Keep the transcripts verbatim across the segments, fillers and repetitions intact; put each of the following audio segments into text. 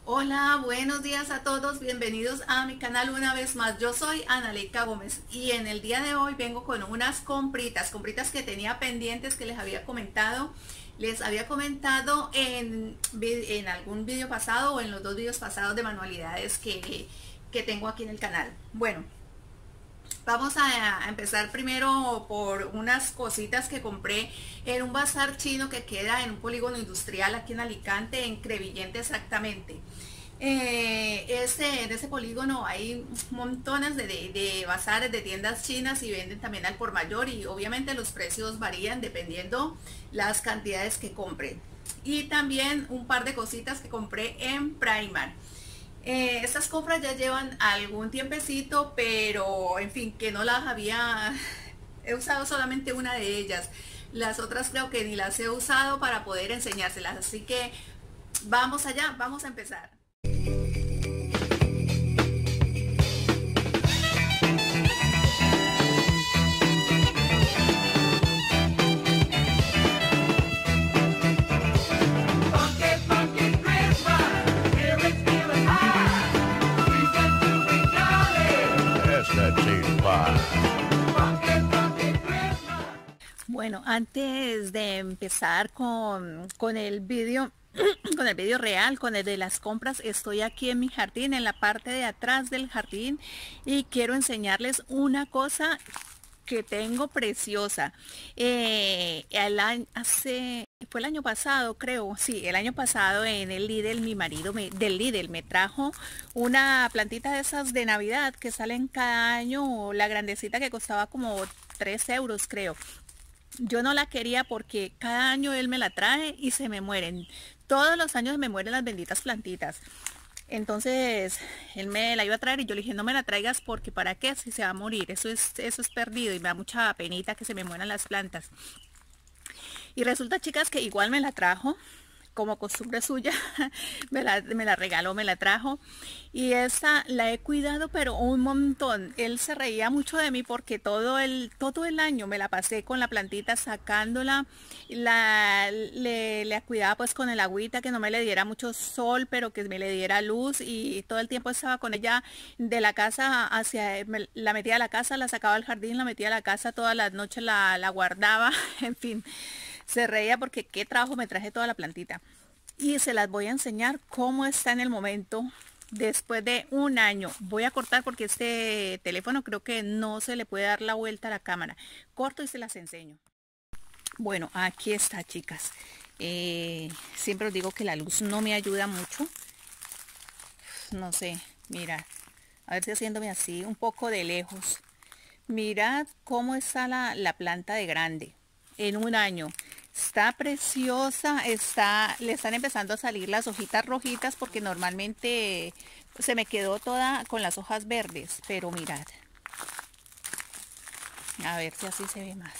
Hola, buenos días a todos, bienvenidos a mi canal una vez más. Yo soy Analeika Gómez y en el día de hoy vengo con unas compritas, compritas que tenía pendientes que les había comentado. Les había comentado en, en algún vídeo pasado o en los dos vídeos pasados de manualidades que, que tengo aquí en el canal. Bueno, vamos a, a empezar primero por unas cositas que compré en un bazar chino que queda en un polígono industrial aquí en Alicante, en Crevillente exactamente. Eh, ese, en ese polígono hay montones de, de, de bazares, de tiendas chinas y venden también al por mayor y obviamente los precios varían dependiendo las cantidades que compren. Y también un par de cositas que compré en Primark. Eh, estas compras ya llevan algún tiempecito, pero en fin, que no las había, he usado solamente una de ellas. Las otras creo que ni las he usado para poder enseñárselas, así que vamos allá, vamos a empezar. Bueno, antes de empezar con, con el vídeo, con el vídeo real, con el de las compras, estoy aquí en mi jardín, en la parte de atrás del jardín, y quiero enseñarles una cosa que tengo preciosa. Eh, el año, hace, fue el año pasado, creo, sí, el año pasado en el Lidl, mi marido me, del Lidl me trajo una plantita de esas de Navidad que salen cada año, la grandecita que costaba como tres euros, creo. Yo no la quería porque cada año él me la trae y se me mueren. Todos los años me mueren las benditas plantitas. Entonces él me la iba a traer y yo le dije, no me la traigas porque para qué, si se va a morir. Eso es, eso es perdido y me da mucha penita que se me mueran las plantas. Y resulta, chicas, que igual me la trajo, como costumbre suya, me la, me la regaló, me la trajo. Y esta la he cuidado, pero un montón. Él se reía mucho de mí porque todo el, todo el año me la pasé con la plantita sacándola. La, le, le cuidaba pues con el agüita, que no me le diera mucho sol, pero que me le diera luz. Y todo el tiempo estaba con ella de la casa hacia, me, la metía a la casa, la sacaba al jardín, la metía a la casa, todas las noches la, la guardaba, en fin. Se reía porque qué trabajo me traje toda la plantita. Y se las voy a enseñar cómo está en el momento después de un año. Voy a cortar porque este teléfono creo que no se le puede dar la vuelta a la cámara. Corto y se las enseño. Bueno, aquí está, chicas. Eh, siempre os digo que la luz no me ayuda mucho. No sé, mirad. A ver si haciéndome así un poco de lejos. Mirad cómo está la, la planta de grande en un año. Está preciosa, está, le están empezando a salir las hojitas rojitas porque normalmente se me quedó toda con las hojas verdes, pero mirad. A ver si así se ve más.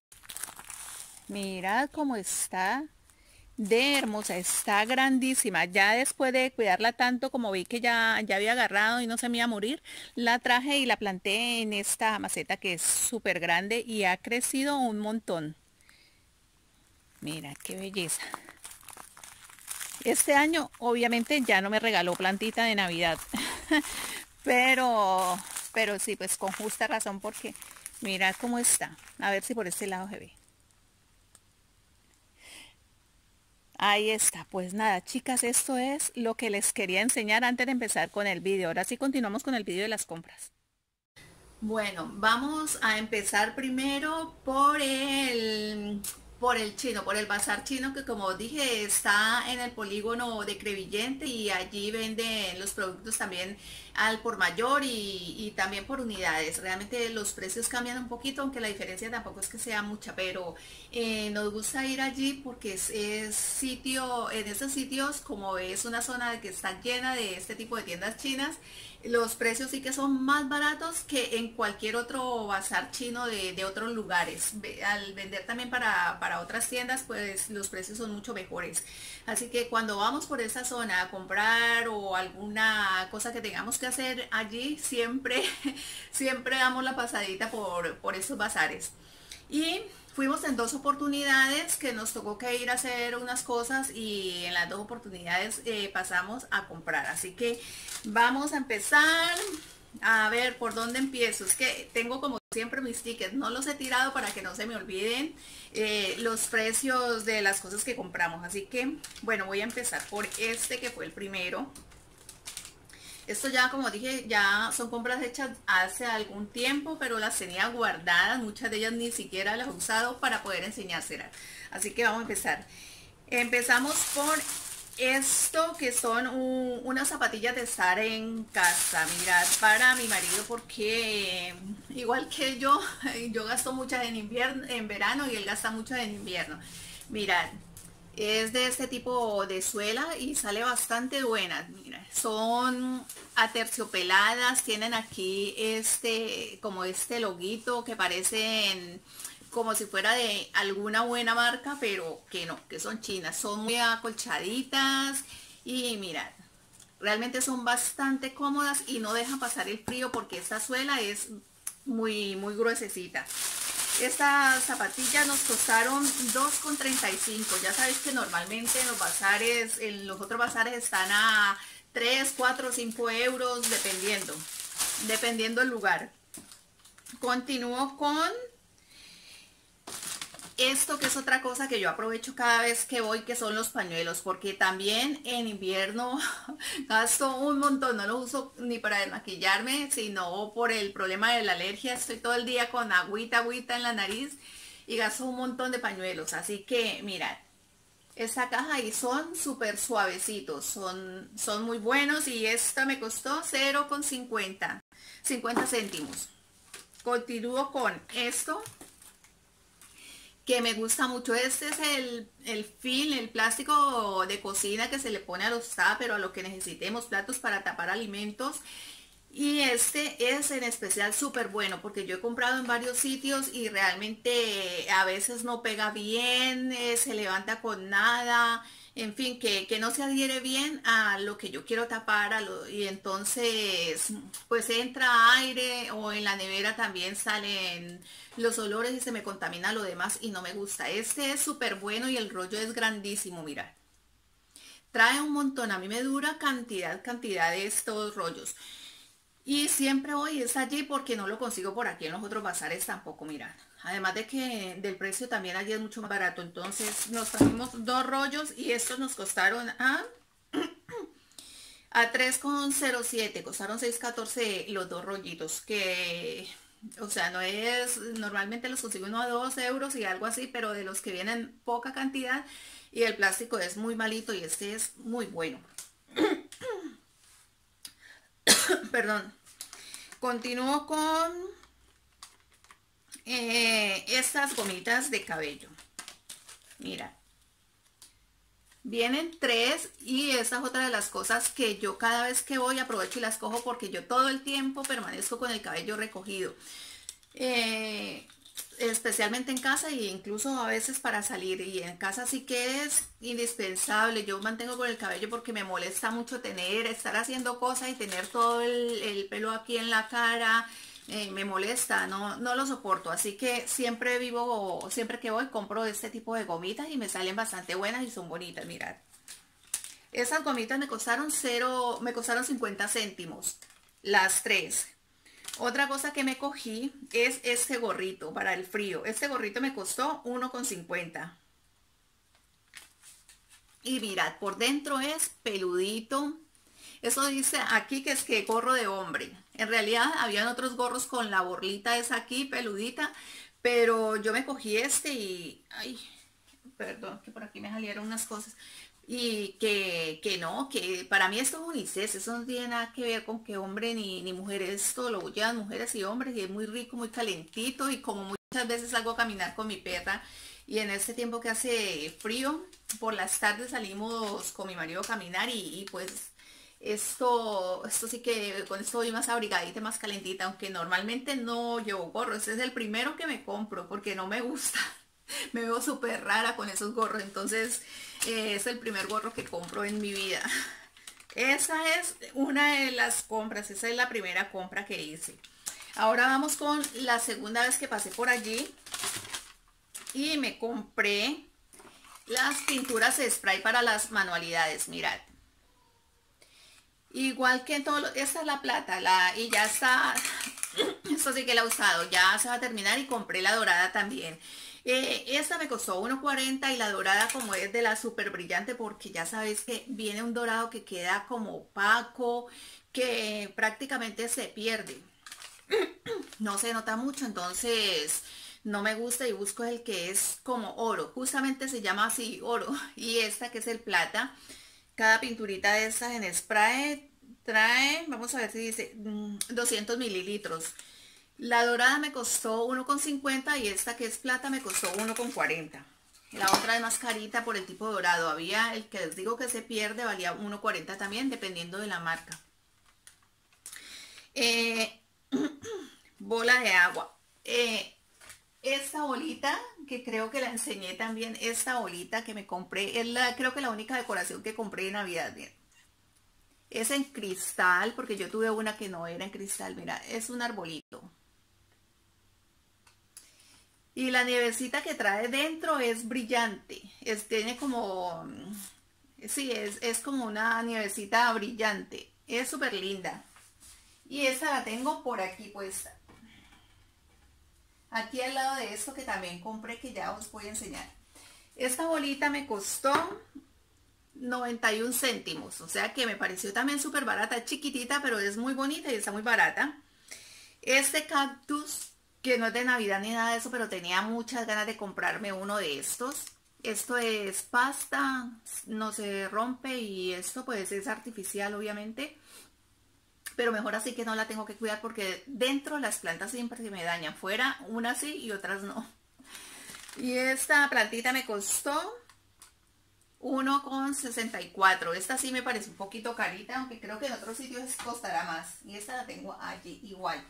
Mirad cómo está de hermosa, está grandísima. Ya después de cuidarla tanto, como vi que ya, ya había agarrado y no se me iba a morir, la traje y la planté en esta maceta que es súper grande y ha crecido un montón. Mira qué belleza. Este año obviamente ya no me regaló plantita de Navidad. pero, pero sí, pues con justa razón porque mira cómo está. A ver si por este lado se ve. Ahí está. Pues nada, chicas, esto es lo que les quería enseñar antes de empezar con el vídeo. Ahora sí continuamos con el vídeo de las compras. Bueno, vamos a empezar primero por el... por el chino, por el bazar chino que, como dije, está en el polígono de Crevillente y allí venden los productos también al por mayor y, y también por unidades. Realmente los precios cambian un poquito, aunque la diferencia tampoco es que sea mucha, pero eh, nos gusta ir allí porque es, es sitio, en esos sitios, como es una zona de que está llena de este tipo de tiendas chinas, los precios sí que son más baratos que en cualquier otro bazar chino de, de otros lugares. Al vender también para, para otras tiendas, pues los precios son mucho mejores. Así que cuando vamos por esa zona a comprar o alguna cosa que tengamos que hacer allí, siempre, siempre damos la pasadita por, por esos bazares. Y fuimos en dos oportunidades que nos tocó que ir a hacer unas cosas y en las dos oportunidades eh, pasamos a comprar. Así que vamos a empezar a ver por dónde empiezo. Es que tengo como siempre mis tickets, no los he tirado para que no se me olviden eh, los precios de las cosas que compramos. Así que bueno, voy a empezar por este que fue el primero. Esto ya, como dije, ya son compras hechas hace algún tiempo, pero las tenía guardadas. Muchas de ellas ni siquiera las he usado para poder enseñárselas. Así que vamos a empezar. Empezamos por esto, que son un, unas zapatillas de estar en casa. Mirad, para mi marido, porque igual que yo, yo gasto muchas en invierno, en verano, y él gasta muchas en invierno. Mirad. Es de este tipo de suela y sale bastante buena. Mira, son aterciopeladas, tienen aquí este, como este loguito que parecen como si fuera de alguna buena marca, pero que no, que son chinas. Son muy acolchaditas y mirad, realmente son bastante cómodas y no dejan pasar el frío porque esta suela es muy, muy gruesecita. Estas zapatillas nos costaron dos con treinta y cinco. Ya sabéis que normalmente en los bazares, en los otros bazares están a tres, cuatro, cinco euros, dependiendo, dependiendo el lugar. Continúo con esto, que es otra cosa que yo aprovecho cada vez que voy, que son los pañuelos, porque también en invierno gasto un montón. No lo uso ni para desmaquillarme, sino por el problema de la alergia. Estoy todo el día con agüita, agüita en la nariz y gasto un montón de pañuelos. Así que mirad, esta caja y son súper suavecitos, son, son muy buenos, y esta me costó cero con cincuenta céntimos. Continúo con esto, que me gusta mucho. Este es el, el film, el plástico de cocina que se le pone a los tuppers o a lo que necesitemos, platos para tapar alimentos. Y este es en especial súper bueno, porque yo he comprado en varios sitios y realmente a veces no pega bien, eh, se levanta con nada, en fin, que, que no se adhiere bien a lo que yo quiero tapar, a lo, y entonces pues entra aire, o en la nevera también salen los olores y se me contamina lo demás y no me gusta. Este es súper bueno y el rollo es grandísimo, mira. Trae un montón, a mí me dura cantidad, cantidad de estos rollos. Y siempre voy es allí porque no lo consigo por aquí en los otros bazares tampoco, mirad. Además de que del precio también allí es mucho más barato. Entonces nos trajimos dos rollos y estos nos costaron a, a tres con cero siete. Costaron seis con catorce los dos rollitos. Que, o sea, no es, normalmente los consigo uno a dos euros y algo así, pero de los que vienen poca cantidad y el plástico es muy malito y este es muy bueno. Perdón. Continúo con eh, estas gomitas de cabello. Mira, vienen tres, y esa es otra de las cosas que yo cada vez que voy aprovecho y las cojo, porque yo todo el tiempo permanezco con el cabello recogido. Eh, especialmente en casa, e incluso a veces para salir, y en casa sí que es indispensable. Yo mantengo con el cabello porque me molesta mucho tener, estar haciendo cosas y tener todo el, el pelo aquí en la cara. Eh, me molesta, no, no lo soporto, así que siempre vivo, siempre que voy compro este tipo de gomitas y me salen bastante buenas y son bonitas. Mirad, esas gomitas me costaron cero, me costaron cincuenta céntimos las tres. Otra cosa que me cogí es este gorrito para el frío. Este gorrito me costó uno con cincuenta. Y mirad, por dentro es peludito. Eso dice aquí que es que gorro de hombre. En realidad habían otros gorros con la borlita esa aquí, peludita. Pero yo me cogí este y... Ay, perdón, que por aquí me salieron unas cosas. Y que, que no, que para mí esto es unisex, eso no tiene nada que ver con que hombre ni, ni mujer, esto lo llevan mujeres y hombres, y es muy rico, muy calentito, y como muchas veces salgo a caminar con mi perra, y en este tiempo que hace frío, por las tardes salimos con mi marido a caminar, y, y pues esto, esto sí que con esto voy más abrigadita, más calentita, aunque normalmente no llevo gorro. Este es el primero que me compro porque no me gusta. Me veo súper rara con esos gorros, entonces eh, es el primer gorro que compro en mi vida. Esa es una de las compras, esa es la primera compra que hice. Ahora vamos con la segunda vez que pasé por allí. Y me compré las pinturas spray para las manualidades, mirad. Igual que en todo, lo, esta es la plata, la, y ya está, esto sí que la he usado, ya se va a terminar y compré la dorada también. Eh, esta me costó uno cuarenta y la dorada como es de la super brillante porque ya sabéis que viene un dorado que queda como opaco, que prácticamente se pierde. No se nota mucho, entonces no me gusta y busco el que es como oro, justamente se llama así oro, y esta que es el plata. Cada pinturita de estas en spray trae, vamos a ver si dice mm, doscientos mililitros. La dorada me costó uno con cincuenta y esta que es plata me costó uno con cuarenta. La otra es más carita por el tipo dorado. Había el que les digo que se pierde, valía uno cuarenta también, dependiendo de la marca. Eh, bola de agua. Eh, esta bolita, que creo que la enseñé también, esta bolita que me compré, es la, creo que la única decoración que compré de Navidad, bien. Es en cristal, porque yo tuve una que no era en cristal, mira, es un arbolito. Y la nievecita que trae dentro es brillante, es, tiene como, sí, es, es como una nievecita brillante, es súper linda. Y esta la tengo por aquí puesta. Aquí al lado de esto que también compré, que ya os voy a enseñar. Esta bolita me costó noventa y un céntimos, o sea que me pareció también súper barata, es chiquitita, pero es muy bonita y está muy barata. Este cactus, que no es de Navidad ni nada de eso, pero tenía muchas ganas de comprarme uno de estos. Esto es pasta, no se rompe y esto pues es artificial obviamente. Pero mejor así que no la tengo que cuidar porque dentro las plantas siempre se me dañan. Fuera unas sí y otras no. Y esta plantita me costó uno con sesenta y cuatro. Esta sí me parece un poquito carita, aunque creo que en otros sitios costará más. Y esta la tengo allí igual.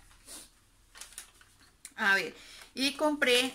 A ver, y compré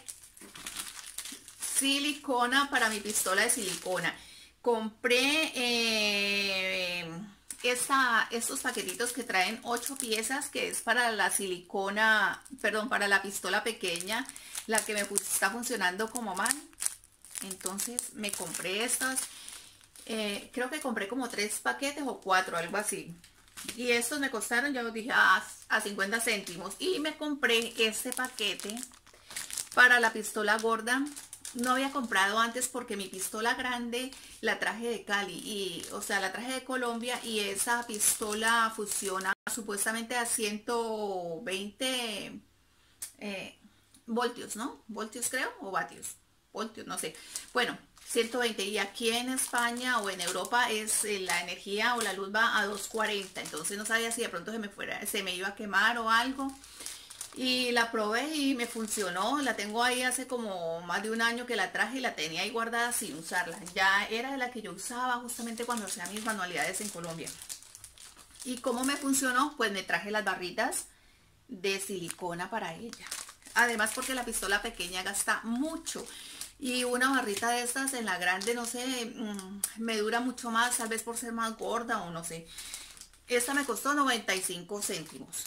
silicona para mi pistola de silicona. Compré... Eh, Esta, estos paquetitos que traen ocho piezas, que es para la silicona, perdón, para la pistola pequeña, la que me está funcionando como mal. Entonces me compré estas, eh, creo que compré como tres paquetes o cuatro, algo así. Y estos me costaron, ya os dije, a, a cincuenta céntimos. Y me compré este paquete para la pistola gorda. No había comprado antes porque mi pistola grande la traje de Cali, y, o sea, la traje de Colombia, y esa pistola funciona supuestamente a ciento veinte eh, voltios, ¿no? Voltios creo, o vatios, voltios, no sé. Bueno, ciento veinte, y aquí en España o en Europa es eh, la energía o la luz va a doscientos cuarenta, entonces no sabía si de pronto se me fuera, se me iba a quemar o algo. Y la probé y me funcionó. La tengo ahí hace como más de un año que la traje y la tenía ahí guardada sin usarla. Ya era de la que yo usaba justamente cuando hacía mis manualidades en Colombia. ¿Y cómo me funcionó? Pues me traje las barritas de silicona para ella. Además porque la pistola pequeña gasta mucho. Y una barrita de estas en la grande, no sé, me dura mucho más, tal vez por ser más gorda o no sé. Esta me costó noventa y cinco céntimos.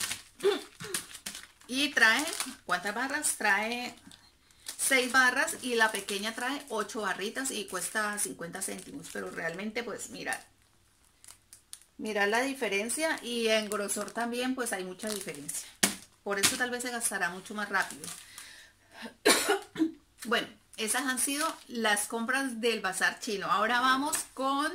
Y trae, ¿cuántas barras? Trae seis barras y la pequeña trae ocho barritas y cuesta cincuenta céntimos. Pero realmente pues mirad, mirad la diferencia, y en grosor también pues hay mucha diferencia. Por eso tal vez se gastará mucho más rápido. Bueno, esas han sido las compras del bazar chino. Ahora vamos con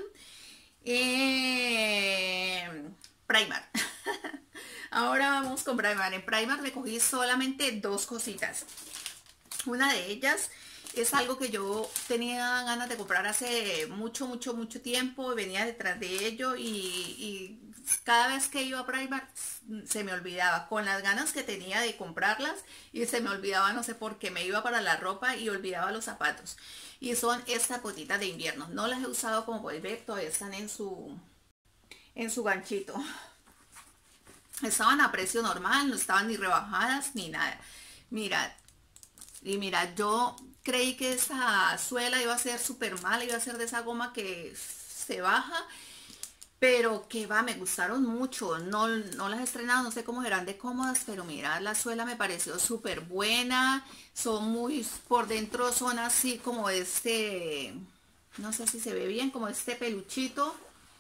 eh, Primark. Ahora vamos con Primark. En Primark me cogí solamente dos cositas. Una de ellas es algo que yo tenía ganas de comprar hace mucho, mucho, mucho tiempo. Venía detrás de ello y, y cada vez que iba a Primark se me olvidaba. Con las ganas que tenía de comprarlas y se me olvidaba, no sé por qué. Me iba para la ropa y olvidaba los zapatos. Y son estas botitas de invierno. No las he usado, como podéis ver, todavía están en su, en su ganchito. Estaban a precio normal, no estaban ni rebajadas ni nada. Mirad, y mirad, yo creí que esa suela iba a ser súper mala, iba a ser de esa goma que se baja, pero que va, me gustaron mucho. No, no las he estrenado, no sé cómo serán de cómodas, pero mira, la suela me pareció súper buena. Son muy, por dentro son así como este, no sé si se ve bien, como este peluchito.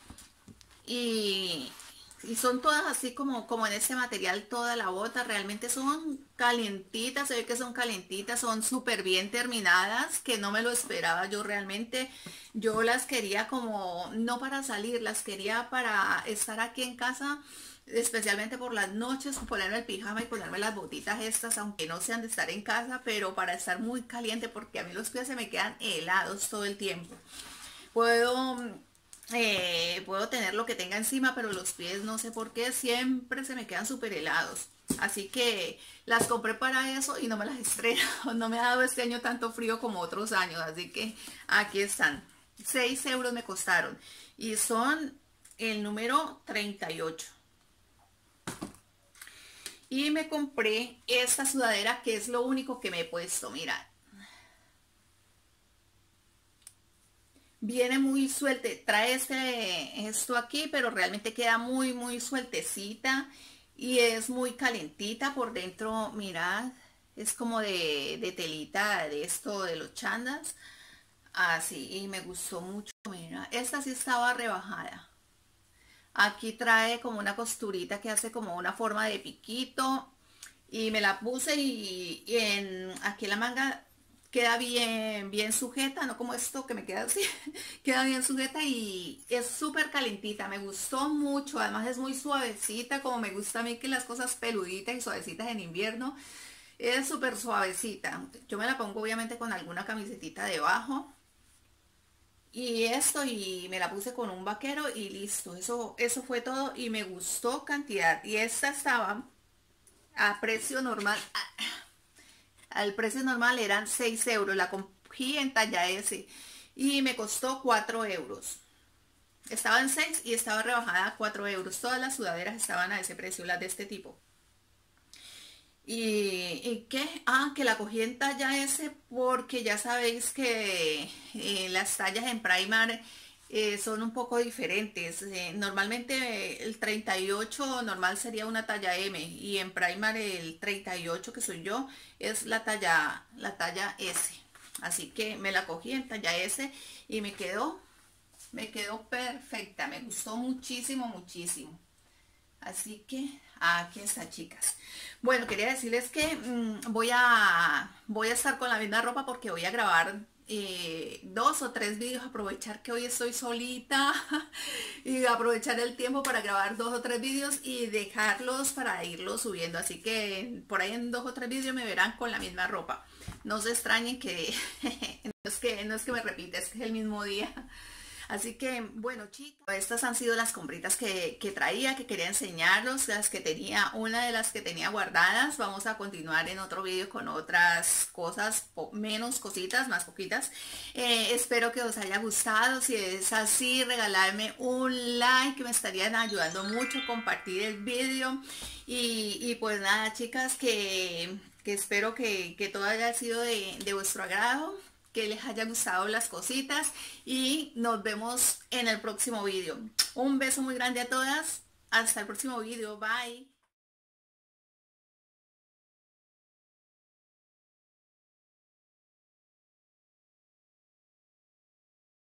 Y, y son todas así como, como en ese material, toda la bota. Realmente son calientitas, se ve que son calientitas, son súper bien terminadas, que no me lo esperaba yo realmente. Yo las quería como, no para salir, las quería para estar aquí en casa, especialmente por las noches, ponerme el pijama y ponerme las botitas estas, aunque no sean de estar en casa, pero para estar muy caliente, porque a mí los pies se me quedan helados todo el tiempo. Puedo, eh, puedo tener lo que tenga encima, pero los pies no sé por qué siempre se me quedan súper helados. Así que las compré para eso y no me las estreno. No me ha dado este año tanto frío como otros años. Así que aquí están. seis euros me costaron. Y son el número treinta y ocho. Y me compré esta sudadera que es lo único que me he puesto. Mira, viene muy suelte, trae este, esto aquí, pero realmente queda muy, muy sueltecita y es muy calentita por dentro, mirad, es como de, de telita de esto de los chandas, así, y me gustó mucho, mira, esta sí estaba rebajada. Aquí trae como una costurita que hace como una forma de piquito y me la puse y, y en aquí en la manga queda bien bien sujeta, no como esto que me queda así, queda bien sujeta y es súper calentita, me gustó mucho, además es muy suavecita, como me gusta a mí que las cosas peluditas y suavecitas en invierno, es súper suavecita. Yo me la pongo obviamente con alguna camisetita debajo y esto y me la puse con un vaquero y listo, eso, eso fue todo y me gustó cantidad y esta estaba a precio normal, al precio normal eran seis euros, la cogí en talla S y me costó cuatro euros. Estaba en seis y estaba rebajada a cuatro euros. Todas las sudaderas estaban a ese precio, las de este tipo. ¿Y, y qué? Ah, que la cogí en talla S porque ya sabéis que eh, las tallas en Primark eh, son un poco diferentes. Eh, normalmente el treinta y ocho normal sería una talla M y en Primark el treinta y ocho que soy yo es la talla, la talla S. Así que me la cogí en talla S y me quedó, me quedó perfecta. Me gustó muchísimo, muchísimo. Así que aquí está, chicas. Bueno, quería decirles que mmm, voy a voy a estar con la misma ropa porque voy a grabar eh, dos o tres vídeos, aprovechar que hoy estoy solita y aprovechar el tiempo para grabar dos o tres vídeos y dejarlos para irlos subiendo. Así que por ahí en dos o tres vídeos me verán con la misma ropa. No se extrañen que no es que, no es que me repita, es que es el mismo día. Así que, bueno, chicos, estas han sido las compritas que, que traía, que quería enseñarlos, las que tenía, una de las que tenía guardadas. Vamos a continuar en otro vídeo con otras cosas, menos cositas, más poquitas. Eh, espero que os haya gustado. Si es así, regalarme un like, me estarían ayudando mucho, compartir el vídeo. Y, y pues nada, chicas, que, que espero que, que todo haya sido de, de vuestro agrado, que les haya gustado las cositas y nos vemos en el próximo vídeo. Un beso muy grande a todas. Hasta el próximo vídeo. Bye.